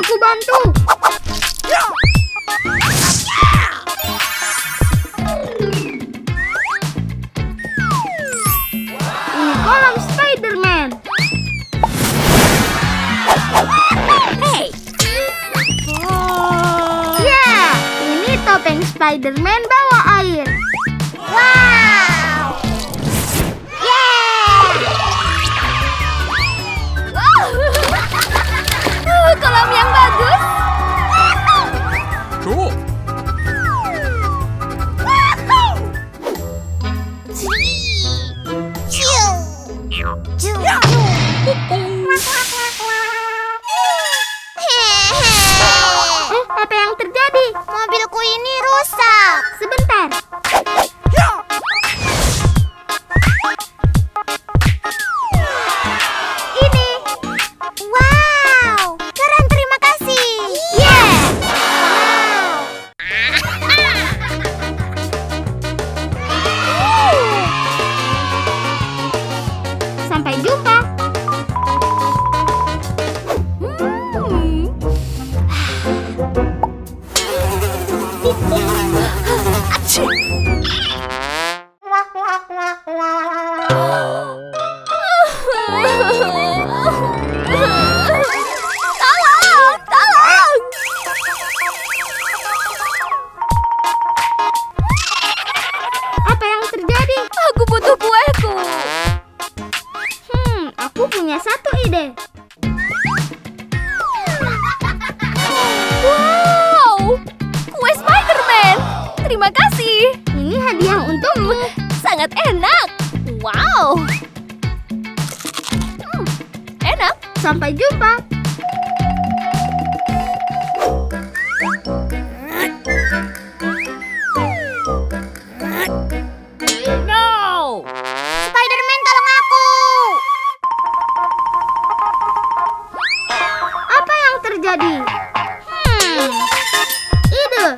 aku bantu. Ini kolam Spider-Man. Hey. Ya, ini topeng Spider-Man bawa air. Wow. Kolam yang bagus. Cool. Apa yang terjadi? Mobilku ini rusak. Sebentar. Ini. Wow, keren, terima kasih. Yeah. Sampai jumpa. Tolong, tolong. Apa yang terjadi? Aku butuh kueku. Aku punya satu ide. Wow, kue Spider-Man. Terima kasih. Ini hadiah untukmu. Sangat enak. Wow. Enak. Sampai jumpa. No. Spider-Man, tolong aku. Apa yang terjadi? Ide.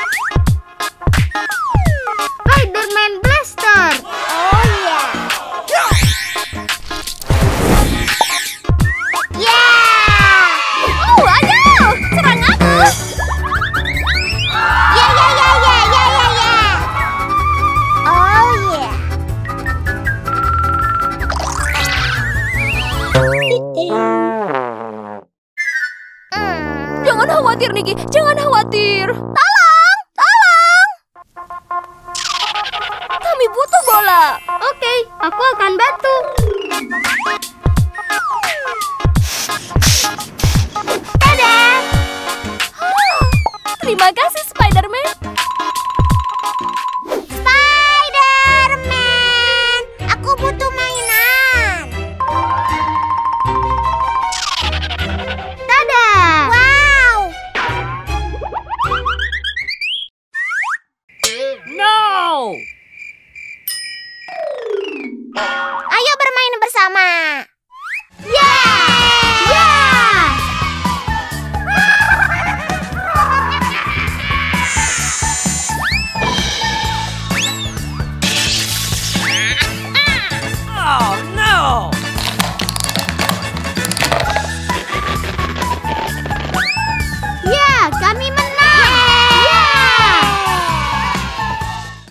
Spider-Man Blaster. Oh iya. Oh, ayo, serang aku. Ya. Oh iya. Jangan khawatir, Niki. Jangan khawatir. Tolong. Kami butuh bola. Oke, aku akan bantu. Terima kasih,